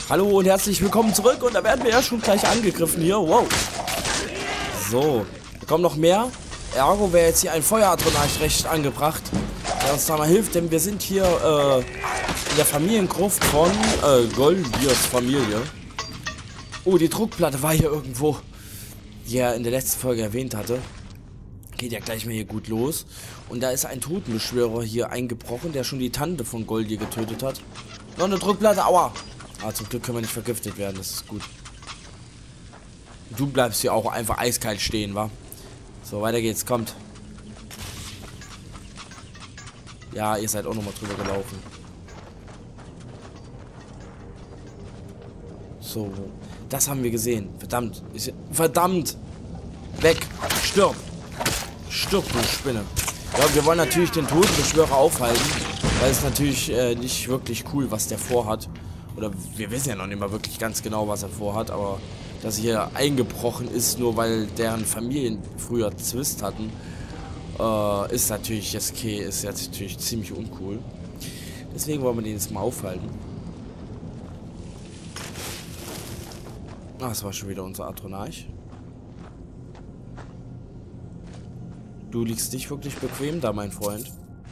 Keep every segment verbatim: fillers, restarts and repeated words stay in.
Hallo und herzlich willkommen zurück. Und da werden wir ja schon gleich angegriffen hier. Wow. So, da kommen noch mehr. Ergo wäre jetzt hier ein Feueradronarch recht angebracht, der uns da mal hilft, denn wir sind hier äh, in der Familiengruft von äh, Goldiers Familie. Oh, die Druckplatte war hier irgendwo, die er in der letzten Folge erwähnt hatte. Geht ja gleich mal hier gut los. Und da ist ein Totenbeschwörer hier eingebrochen, der schon die Tante von Goldier getötet hat. Noch eine Druckplatte, aua! Ah, zum Glück können wir nicht vergiftet werden, das ist gut. Du bleibst hier auch einfach eiskalt stehen, wa? So, weiter geht's, kommt. Ja, ihr seid auch nochmal drüber gelaufen. So, das haben wir gesehen. Verdammt, ist, verdammt! Weg! Stirb! Stirb, du Spinne! Ja, wir wollen natürlich den Totenbeschwörer aufhalten, weil es natürlich äh, nicht wirklich cool, was der vorhat. Oder wir wissen ja noch nicht mal wirklich ganz genau, was er vorhat, aber dass er hier eingebrochen ist, nur weil deren Familien früher Zwist hatten, äh, ist natürlich jetzt okay, ist jetzt natürlich ziemlich uncool. Deswegen wollen wir den jetzt mal aufhalten. Ah, das war schon wieder unser Adronarch. Du liegst nicht wirklich bequem da, mein Freund.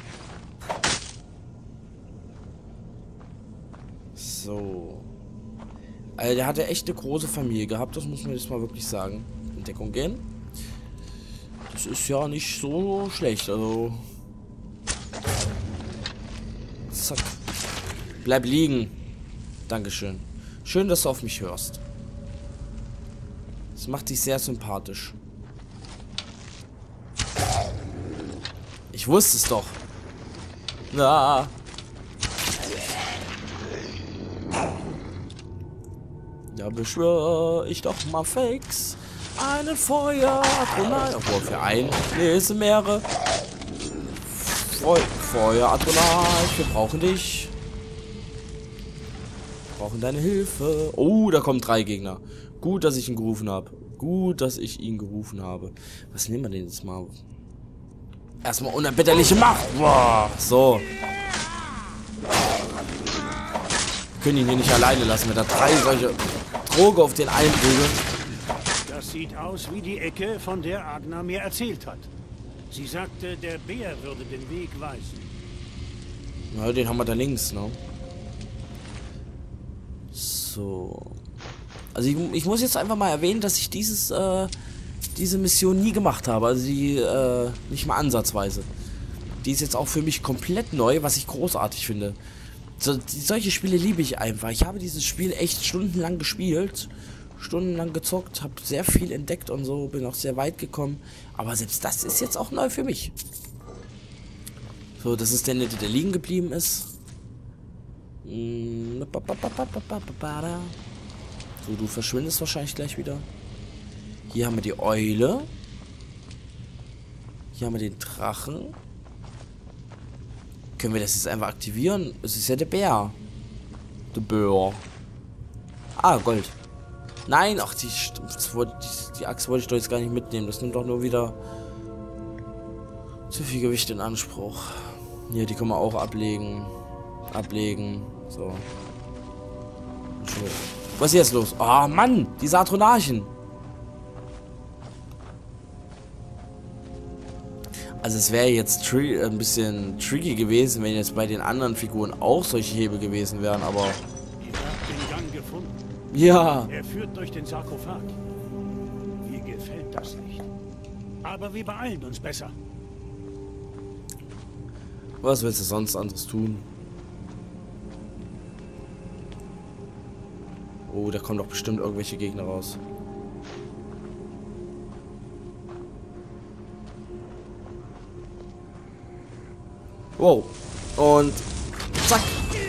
So. Also der hatte echt eine große Familie gehabt, das muss man jetzt mal wirklich sagen. In Deckung gehen. Das ist ja nicht so schlecht, also. Zack. Bleib liegen. Dankeschön. Schön, dass du auf mich hörst. Das macht dich sehr sympathisch. Ich wusste es doch. Ja. Da beschwöre ich doch mal fix einen Feueradronarch. Obwohl für einen. Nee, es sind mehrere. Feu Feueradronarch, wir brauchen dich. Wir brauchen deine Hilfe. Oh, da kommen drei Gegner. Gut, dass ich ihn gerufen habe. Gut, dass ich ihn gerufen habe. Was nehmen wir denn jetzt mal? Erstmal unerbitterliche Macht. Boah, so. Wir können ihn hier nicht alleine lassen, wenn da drei solche Droge auf den einen prügeln. Das sieht aus wie die Ecke, von der Agna mir erzählt hat. Sie sagte, der Bär würde den Weg weisen. Na, den haben wir da links, ne? So. Also ich, ich muss jetzt einfach mal erwähnen, dass ich dieses, äh, diese Mission nie gemacht habe. Also die, äh, nicht mal ansatzweise. Die ist jetzt auch für mich komplett neu, was ich großartig finde. So, die, solche Spiele liebe ich einfach. Ich habe dieses Spiel echt stundenlang gespielt, stundenlang gezockt, habe sehr viel entdeckt und so, bin auch sehr weit gekommen. Aber selbst das ist jetzt auch neu für mich. So, das ist der Nette, der liegen geblieben ist. So, du verschwindest wahrscheinlich gleich wieder. Hier haben wir die Eule. Hier haben wir den Drachen. Können wir das jetzt einfach aktivieren? Es ist ja der Bär. Der Bär. Ah, Gold. Nein, ach, die, das wollte, die, die Axt wollte ich doch jetzt gar nicht mitnehmen. Das nimmt doch nur wieder zu viel Gewicht in Anspruch. Hier, die können wir auch ablegen. Ablegen. So. Was ist jetzt los? Ah, oh, Mann! Die Adronarchen! Also es wäre jetzt ein bisschen tricky gewesen, wenn jetzt bei den anderen Figuren auch solche Hebel gewesen wären, aber... Ihr habt den Gang gefunden. Ja. Er führt durch den Sarkophag. Mir gefällt das nicht. Aber wir beeilen uns besser. Was willst du sonst anderes tun? Oh, da kommen doch bestimmt irgendwelche Gegner raus. Wow. Und zack.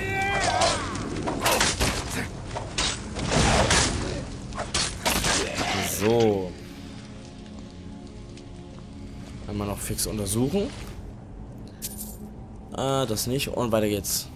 So. Einmal noch fix untersuchen. Ah, das nicht. Und weiter geht's.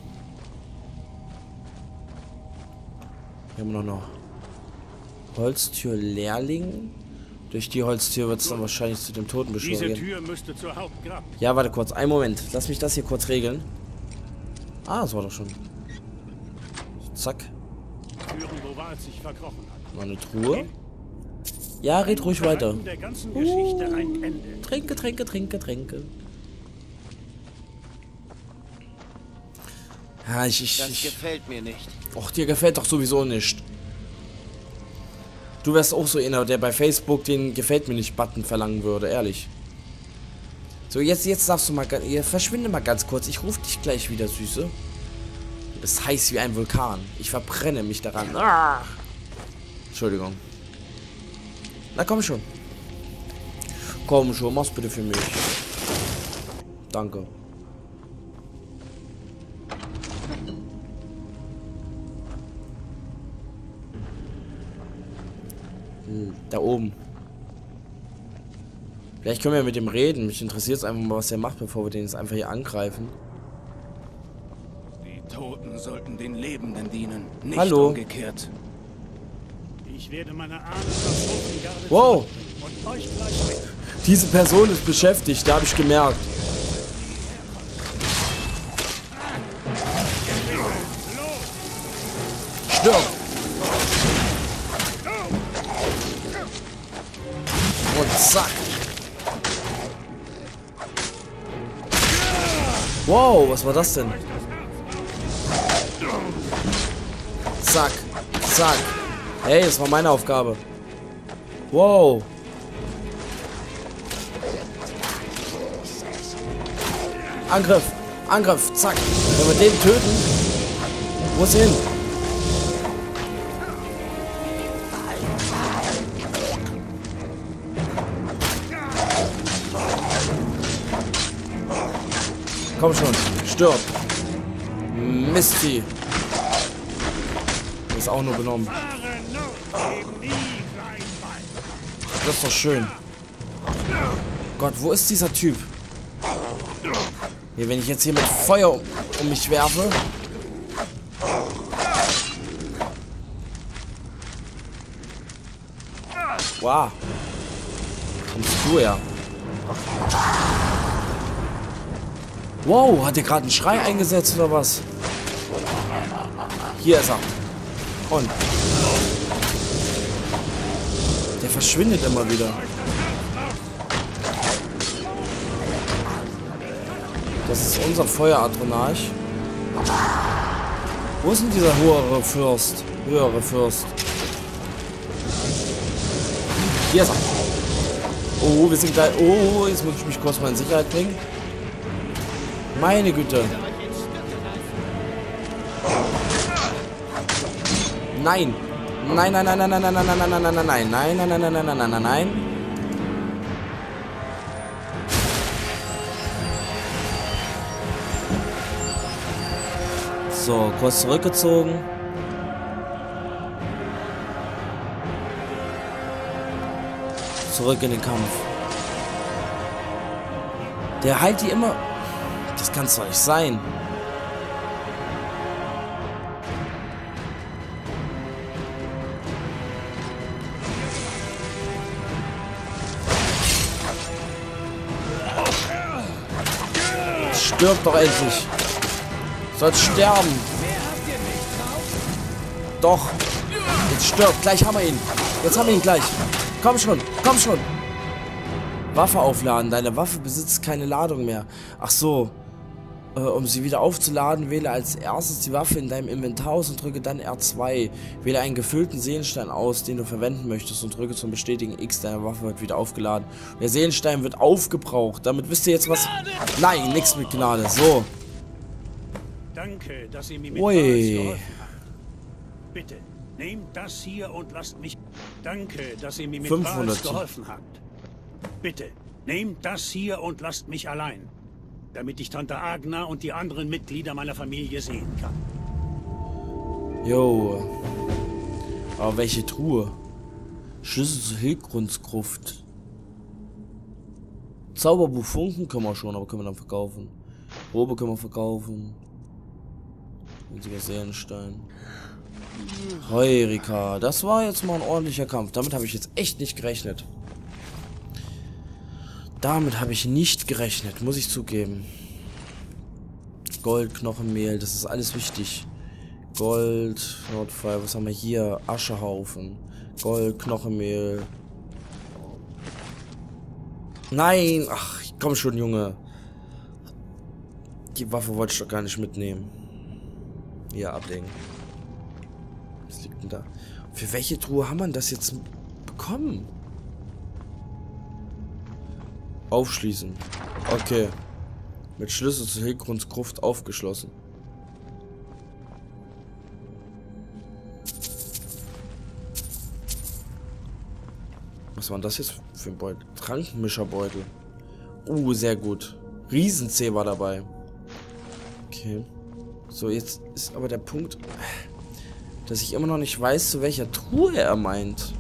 Hier haben wir noch eine Holztür Lehrling. Durch die Holztür wird es dann wahrscheinlich zu dem Totenbeschwörer gehen. Diese Tür müsste zur Hauptgrab. Ja, warte kurz. Einen Moment. Lass mich das hier kurz regeln. Ah, das war doch schon. Zack. führen, wo Walt sich verkrochen hat. Noch eine Truhe? Ja, red ruhig weiter. Der ganzen Geschichte ein Ende. Tränke, Tränke, Tränke, Tränke. Ja, ich, ich, Das ich... gefällt mir nicht. Och, dir gefällt doch sowieso nicht. Du wärst auch so einer, der bei Facebook den Gefällt mir nicht Button verlangen würde, ehrlich. So, jetzt, jetzt darfst du mal... Verschwinde mal ganz kurz. Ich rufe dich gleich wieder, Süße. Du bist heiß wie ein Vulkan. Ich verbrenne mich daran. Ah. Entschuldigung. Na, komm schon. Komm schon, mach's bitte für mich. Danke. Hm, da oben. Vielleicht können wir mit dem reden. Mich interessiert es einfach mal, was er macht, bevor wir den jetzt einfach hier angreifen. Die Toten sollten den Lebenden dienen, nicht Hallo. umgekehrt. Ich werde meine Ahnen versuchen, Garde Wow. und euch gleich mit. Diese Person ist beschäftigt, da habe ich gemerkt. Stirb! Und zack! Wow, was war das denn? Zack, zack. Hey, das war meine Aufgabe. Wow. Angriff, Angriff, zack. Wenn wir den töten, wo ist er hin? Komm schon, stirb. Misty. Ist auch nur genommen. Das ist doch schön. Gott, wo ist dieser Typ? Hier, wenn ich jetzt hier mit Feuer um, um mich werfe. Wow. Kommst du her? Wow, hat der gerade einen Schrei eingesetzt oder was? Hier ist er. Und. Der verschwindet immer wieder. Das ist unser Feueradronarch. Wo ist denn dieser höhere Fürst? Höhere Fürst. Hier ist er. Oh, wir sind gleich. Oh, jetzt muss ich mich kurz mal in Sicherheit bringen. Meine Güte. Nein. Nein, nein, nein, nein, nein, nein, nein, nein, nein, nein, nein, nein, nein, nein, nein, nein, nein, nein, nein, nein. So, kurz zurückgezogen. Zurück in den Kampf. Der heilt die immer. Das kann's doch nicht sein. Stirb doch endlich. Soll sterben. Doch. Jetzt stirbt. Gleich haben wir ihn. Jetzt haben wir ihn gleich. Komm schon. Komm schon. Waffe aufladen. Deine Waffe besitzt keine Ladung mehr. Ach so. Äh, um sie wieder aufzuladen, wähle als erstes die Waffe in deinem Inventar aus und drücke dann R zwei. Wähle einen gefüllten Seelenstein aus, den du verwenden möchtest und drücke zum Bestätigen X. Deine Waffe wird wieder aufgeladen. Der Seelenstein wird aufgebraucht. Damit wisst ihr jetzt was... Nein, nichts mit Gnade. So. Danke, dass ihr mir mit Ui. Wals geholfen habt. Bitte, nehmt das hier und lasst mich... Danke, dass ihr mir mit fünfhundert. Wals geholfen habt. Bitte, nehmt das hier und lasst mich allein, damit ich Tante Agna und die anderen Mitglieder meiner Familie sehen kann. Jo. Aber welche Truhe? Schlüssel zur Hilgrundsgruft. Zauberbuch Funken können wir schon, aber können wir dann verkaufen. Robe können wir verkaufen. Winziger Seelenstein. Heurika. Das war jetzt mal ein ordentlicher Kampf. Damit habe ich jetzt echt nicht gerechnet. Damit habe ich nicht gerechnet, muss ich zugeben. Gold, Knochenmehl, das ist alles wichtig. Gold, Notfall, was haben wir hier? Aschehaufen. Gold, Knochenmehl. Nein! Ach, komm schon, Junge. Die Waffe wollte ich doch gar nicht mitnehmen. Hier, ablegen. Was liegt denn da? Für welche Truhe haben wir das jetzt bekommen? Aufschließen. Okay. Mit Schlüssel zu Hilgrunds Gruft aufgeschlossen. Was war denn das jetzt für ein Beutel? Trankenmischerbeutel. Uh, sehr gut. Riesenzeh war dabei. Okay. So, jetzt ist aber der Punkt, dass ich immer noch nicht weiß, zu welcher Truhe er meint.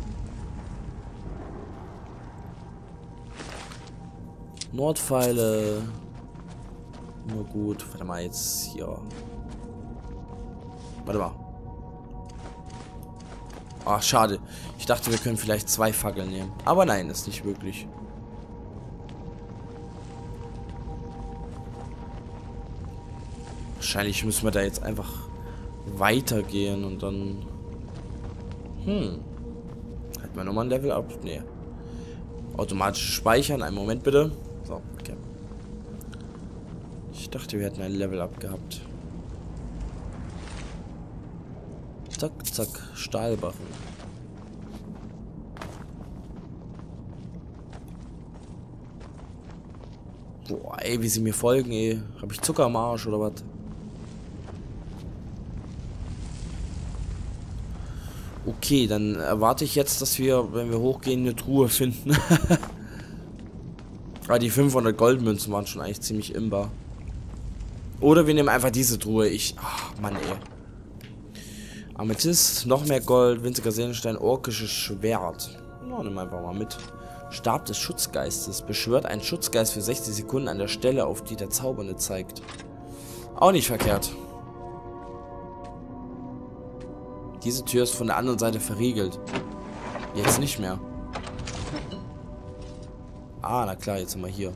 Nordpfeile. Nur gut. Warte mal, jetzt hier. Warte mal. Ach, schade. Ich dachte, wir können vielleicht zwei Fackeln nehmen. Aber nein, ist nicht wirklich. Wahrscheinlich müssen wir da jetzt einfach weitergehen und dann... Hm. Halten wir nochmal ein Level ab? Nee. Automatisch speichern. Einen Moment bitte. So, okay. Ich dachte, wir hätten ein Level up gehabt. Zack, zack. Stahlbarren. Boah, ey, wie sie mir folgen, ey. Hab ich Zucker am Arsch oder was? Okay, dann erwarte ich jetzt, dass wir, wenn wir hochgehen, eine Truhe finden. Aber die fünfhundert Goldmünzen waren schon eigentlich ziemlich imbar. Oder wir nehmen einfach diese Truhe. Ich... Ach, Mann, ey. Amethyst, noch mehr Gold, winziger Seelenstein, orkisches Schwert. Na, nimm einfach mal mit. Stab des Schutzgeistes. Beschwört einen Schutzgeist für sechzig Sekunden an der Stelle, auf die der Zaubernde zeigt. Auch nicht verkehrt. Diese Tür ist von der anderen Seite verriegelt. Jetzt nicht mehr. Ah, na klar, jetzt sind wir hier.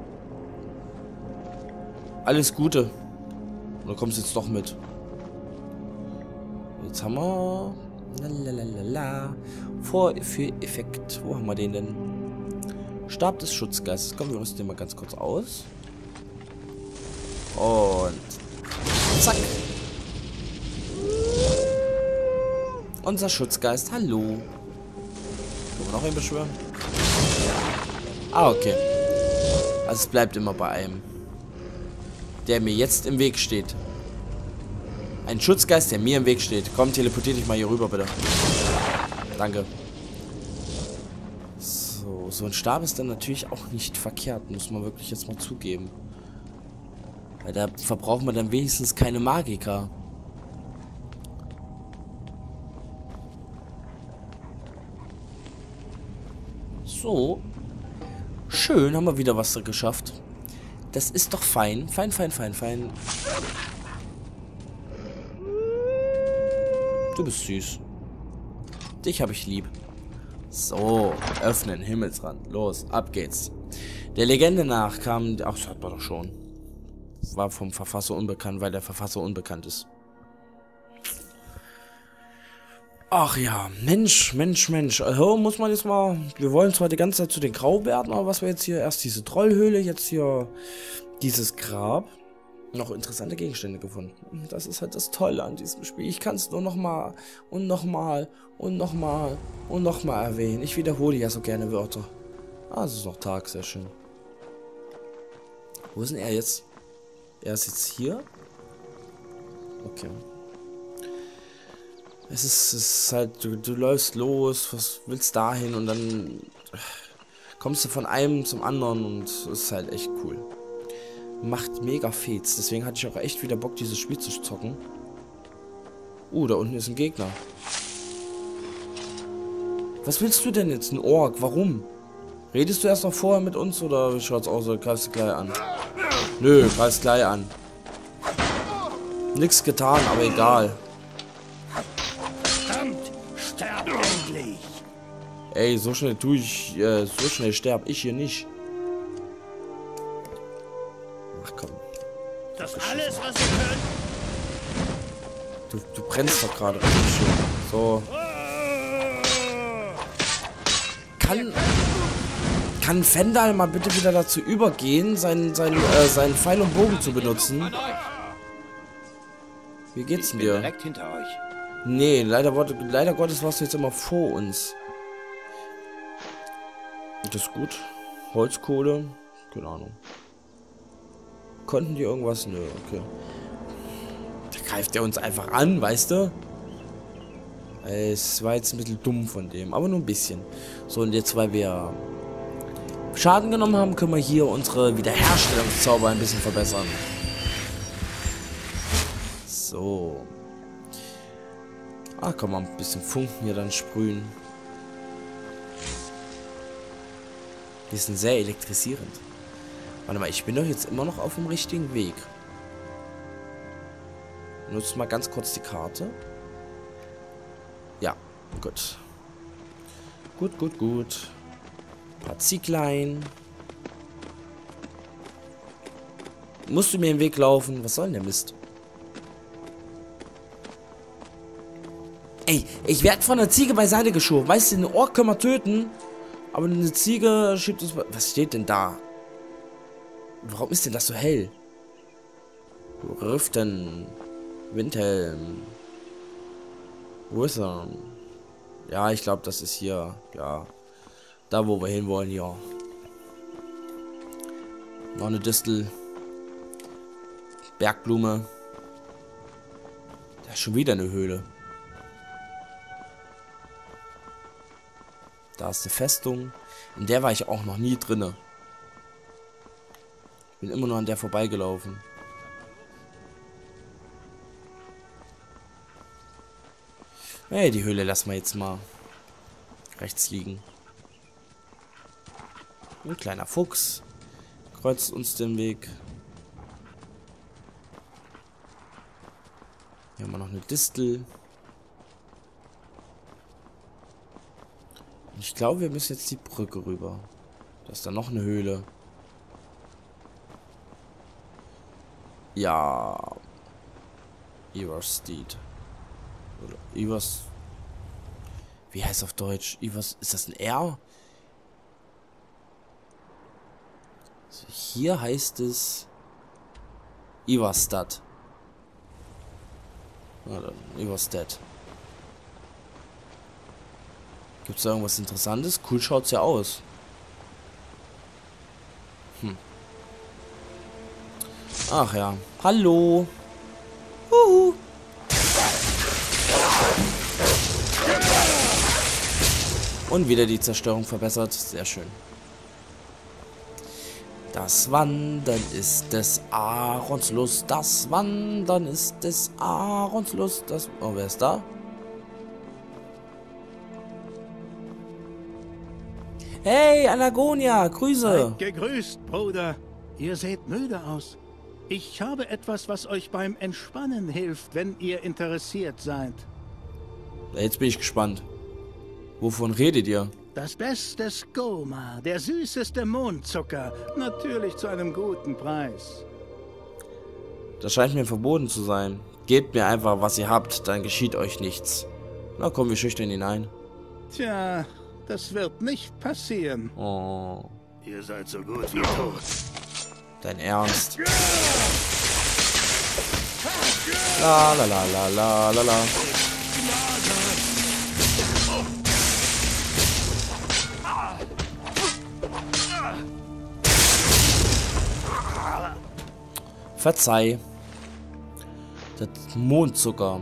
Alles Gute. Und du kommst jetzt doch mit. Jetzt haben wir... Lalalala. Vorführeffekt. Wo haben wir den denn? Stab des Schutzgeistes. Kommen wir uns den mal ganz kurz aus. Und... Zack. Unser Schutzgeist. Hallo. Können wir noch einen beschwören? Ah, okay. Also es bleibt immer bei einem. Der mir jetzt im Weg steht. Ein Schutzgeist, der mir im Weg steht. Komm, teleportier dich mal hier rüber, bitte. Danke. So, so ein Stab ist dann natürlich auch nicht verkehrt. Muss man wirklich jetzt mal zugeben. Weil da verbraucht man dann wenigstens keine Magiker. So. Schön, haben wir wieder was geschafft. Das ist doch fein. Fein, fein, fein, fein. Du bist süß. Dich habe ich lieb. So, öffnen, Himmelsrand. Los, ab geht's. Der Legende nach kam... Ach, das hat man doch schon. War vom Verfasser unbekannt, weil der Verfasser unbekannt ist. Ach ja, Mensch, Mensch, Mensch. Also muss man jetzt mal... Wir wollen zwar die ganze Zeit zu den Graubärten, aber was wir jetzt hier... Erst diese Trollhöhle, jetzt hier dieses Grab. Noch interessante Gegenstände gefunden. Das ist halt das Tolle an diesem Spiel. Ich kann es nur noch mal und noch mal und noch mal und noch mal erwähnen. Ich wiederhole ja so gerne Wörter. Ah, es ist noch Tag, sehr schön. Wo ist denn er jetzt? Er ist jetzt hier. Okay. Es ist, es ist halt, du, du läufst los, was willst dahin und dann kommst du von einem zum anderen und es ist halt echt cool. Macht mega Fets, deswegen hatte ich auch echt wieder Bock, dieses Spiel zu zocken. Uh, da unten ist ein Gegner. Was willst du denn jetzt? Ein Ork, warum? Redest du erst noch vorher mit uns oder schaut's aus, oder greifst du gleich an? Nö, greifst gleich an. Nix getan, aber egal. Sterb endlich! Ey, so schnell tue ich, äh, so schnell sterb ich hier nicht. Ach komm. Das alles, was ihr könnt? Du, du brennst doch gerade. So. Kann... Kann Fendal mal bitte wieder dazu übergehen, seinen, seinen, äh, seinen Pfeil und Bogen zu benutzen? Wie geht's denn dir? Direkt hinter euch. Nee, leider, leider Gottes warst du jetzt immer vor uns. Das ist gut. Holzkohle. Keine Ahnung. Konnten die irgendwas? Nö, okay. Da greift der uns einfach an, weißt du? Es war jetzt ein bisschen dumm von dem, aber nur ein bisschen. So, und jetzt, weil wir Schaden genommen haben, können wir hier unsere Wiederherstellungszauber ein bisschen verbessern. So. Ah, kann man ein bisschen Funken hier dann sprühen. Die sind sehr elektrisierend. Warte mal, ich bin doch jetzt immer noch auf dem richtigen Weg. Nutzt mal ganz kurz die Karte. Ja, gut. Gut, gut, gut. Ein paar Zieglein. Musst du mir im Weg laufen? Was soll denn der Mist? Ey, ich werde von einer Ziege beiseite geschoben. Weißt du, eine Ork können wir töten. Aber eine Ziege schiebt uns... Was steht denn da? Warum ist denn das so hell? Riften. Windhelm. Wo ist er? Ja, ich glaube, das ist hier. Ja. Da, wo wir hinwollen, ja. Noch eine Distel. Bergblume. Da ist schon wieder eine Höhle. Da ist eine Festung. In der war ich auch noch nie drinne. Ich bin immer nur an der vorbeigelaufen. Hey, die Höhle lassen wir jetzt mal rechts liegen. Ein kleiner Fuchs kreuzt uns den Weg. Hier haben wir noch eine Distel. Ich glaube, wir müssen jetzt die Brücke rüber. Da ist da noch eine Höhle. Ja. Ivarsteed. Oder Ivers. Wie heißt auf Deutsch? Ivers. Ist das ein R? Also hier heißt es Ivarstad. Oder Ivarstead. Gibt es da irgendwas Interessantes? Cool schaut's ja aus. Hm. Ach ja. Hallo. Huhu. Und wieder die Zerstörung verbessert. Sehr schön. Das Wandern ist des Aarons Lust. Das Wandern ist des Aarons Lust. Das... Oh, wer ist da? Hey, Anagonia, Grüße. Seid gegrüßt, Bruder. Ihr seht müde aus. Ich habe etwas, was euch beim Entspannen hilft, wenn ihr interessiert seid. Jetzt bin ich gespannt. Wovon redet ihr? Das beste Skoma, der süßeste Mondzucker. Natürlich zu einem guten Preis. Das scheint mir verboten zu sein. Gebt mir einfach, was ihr habt, dann geschieht euch nichts. Na kommen wir schüchtern hinein. Tja, das wird nicht passieren. Oh. Ihr seid so gut wie tot. Dein Ernst? La la la la la la la. Verzeih. Das Mondzucker.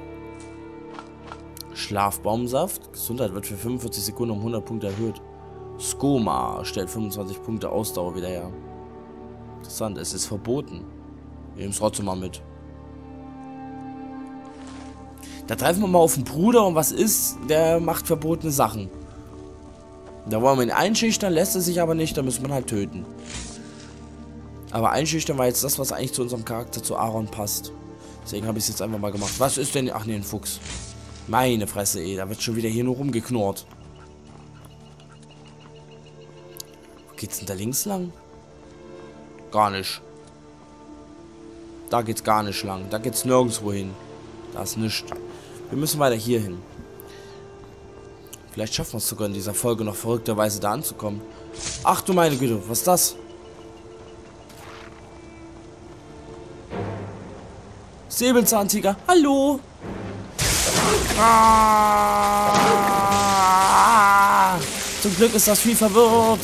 Schlafbaumsaft. Gesundheit wird für fünfundvierzig Sekunden um hundert Punkte erhöht. Skoma stellt fünfundzwanzig Punkte Ausdauer wieder her. Interessant, es ist verboten. Wir nehmen es trotzdem mal mit. Da treffen wir mal auf den Bruder und was ist? Der macht verbotene Sachen. Da wollen wir ihn einschüchtern, lässt er sich aber nicht, da müssen wir halt töten. Aber einschüchtern war jetzt das, was eigentlich zu unserem Charakter, zu Aaron passt. Deswegen habe ich es jetzt einfach mal gemacht. Was ist denn... Ach nee, ein Fuchs. Meine Fresse, ey. Da wird schon wieder hier nur rumgeknurrt. Wo geht's denn da links lang? Gar nicht. Da geht's gar nicht lang. Da geht's nirgendwo hin. Da ist nichts. Wir müssen weiter hier hin. Vielleicht schaffen wir es sogar in dieser Folge noch verrückterweise da anzukommen. Ach du meine Güte, was ist das? Säbelzahntiger, hallo! Ah! Zum Glück ist das Vieh verwirrt.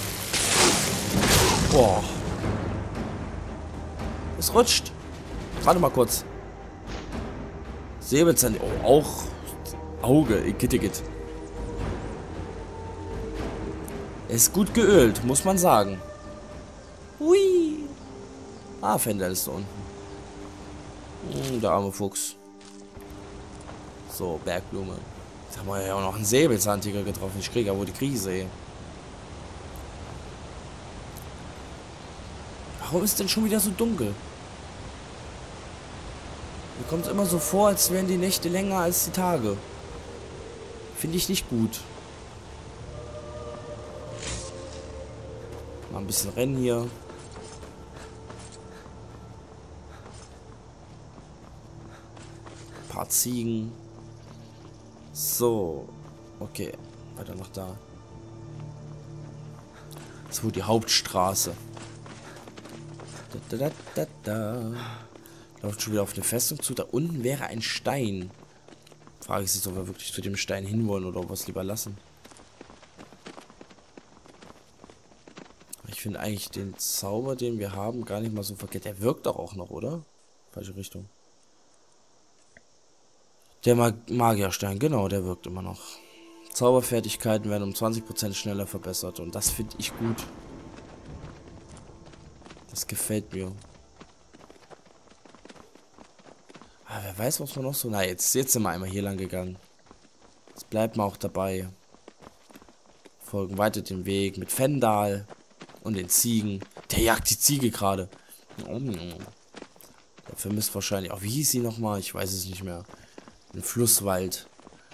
Boah. Es rutscht. Warte mal kurz. Säbelzahn. Oh, auch Auge. Igitt. Ist gut geölt, muss man sagen. Hui. Ah, Fendel ist da unten. Hm, der arme Fuchs. So, Bergblume. Jetzt haben wir ja auch noch einen Säbelzahntiger getroffen. Ich kriege ja wohl die Krise, ey. Warum ist denn schon wieder so dunkel? Mir kommt es immer so vor, als wären die Nächte länger als die Tage. Finde ich nicht gut. Mal ein bisschen rennen hier. Ein paar Ziegen. So. Okay. Weiter noch da. Das ist wohl die Hauptstraße. Da, da, da, da. Läuft schon wieder auf eine Festung zu. Da unten wäre ein Stein. Frage ist jetzt, ob wir wirklich zu dem Stein hinwollen oder ob wir es lieber lassen. Ich finde eigentlich den Zauber, den wir haben, gar nicht mal so verkehrt. Der wirkt doch auch noch, oder? Falsche Richtung. Der Mag Magierstein, genau, der wirkt immer noch. Zauberfertigkeiten werden um zwanzig Prozent schneller verbessert. Und das finde ich gut. Das gefällt mir. Aber wer weiß, was man noch so... Na, jetzt, jetzt sind wir einmal hier lang gegangen. Jetzt bleibt man auch dabei. Folgen weiter den Weg mit Fendal und den Ziegen. Der jagt die Ziege gerade. Der vermisst wahrscheinlich... Auch wie hieß sie nochmal? Ich weiß es nicht mehr. Ein Flusswald.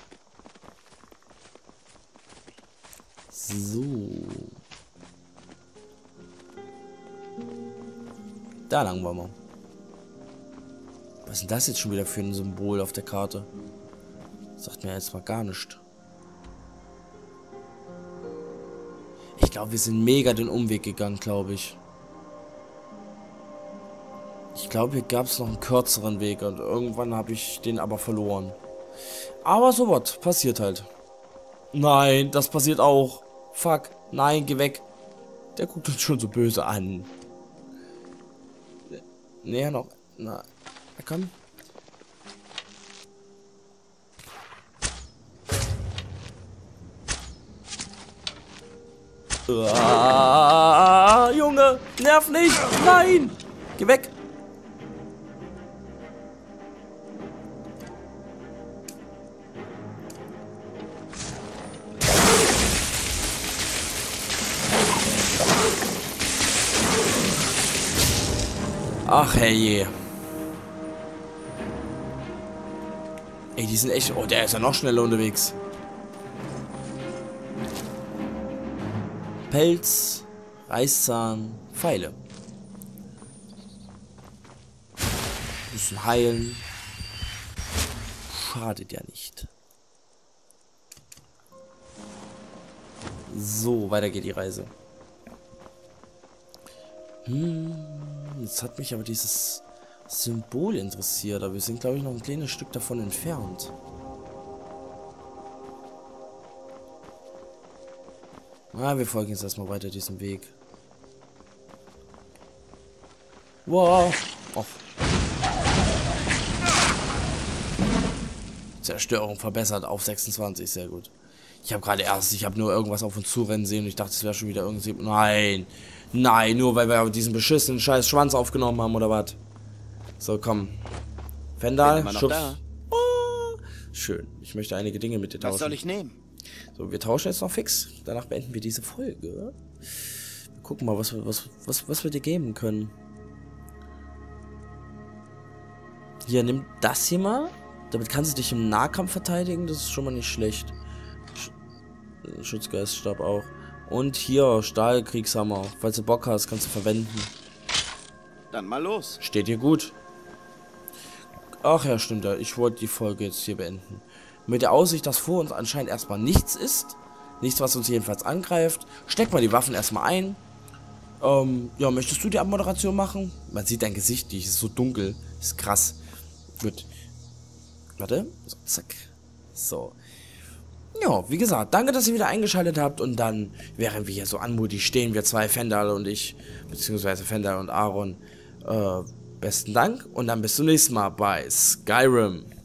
So. Da lang wollen wir. Was ist denn das jetzt schon wieder für ein Symbol auf der Karte? Das sagt mir jetzt mal gar nichts. Ich glaube, wir sind mega den Umweg gegangen, glaube ich. Ich glaube, hier gab es noch einen kürzeren Weg und irgendwann habe ich den aber verloren. Aber so was, passiert halt. Nein, das passiert auch. Fuck, nein, geh weg. Der guckt uns schon so böse an. Näher noch. Na, komm. Ah, Junge, nerv nicht. Nein, geh weg. Ach herrje. Ey, die sind echt... Oh, der ist ja noch schneller unterwegs. Pelz, Reißzahn, Pfeile. Müssen heilen. Schadet ja nicht. So, weiter geht die Reise. Hm, jetzt hat mich aber dieses Symbol interessiert, aber wir sind, glaube ich, noch ein kleines Stück davon entfernt. Ah, wir folgen jetzt erstmal weiter diesem Weg. Wow. Oh. Zerstörung verbessert auf sechsundzwanzig, sehr gut. Ich habe gerade erst, ich habe nur irgendwas auf uns zurennen sehen und ich dachte, es wäre schon wieder irgendwie... Nein, nein, nur weil wir diesen beschissenen scheiß Schwanz aufgenommen haben, oder was? So, komm. Fendal, schubs. Oh, schön. Ich möchte einige Dinge mit dir tauschen. Was soll ich nehmen? So, wir tauschen jetzt noch fix. Danach beenden wir diese Folge. Wir gucken mal, was wir, was, was, was wir dir geben können. Hier, nimm das hier mal. Damit kannst du dich im Nahkampf verteidigen. Das ist schon mal nicht schlecht. Sch Schutzgeiststab auch. Und hier, Stahlkriegshammer. Falls du Bock hast, kannst du verwenden. Dann mal los. Steht dir gut. Ach ja, stimmt ja. Ich wollte die Folge jetzt hier beenden. Mit der Aussicht, dass vor uns anscheinend erstmal nichts ist. Nichts, was uns jedenfalls angreift. Steck mal die Waffen erstmal ein. Ähm, ja, möchtest du die Abmoderation machen? Man sieht dein Gesicht nicht, es ist so dunkel. Ist krass. Gut. Warte. So, zack. So. Ja, wie gesagt, danke, dass ihr wieder eingeschaltet habt. Und dann, während wir hier so anmutig stehen, wir zwei, Fendal und ich, beziehungsweise Fendal und Aaron, äh, besten Dank. Und dann bis zum nächsten Mal bei Skyrim.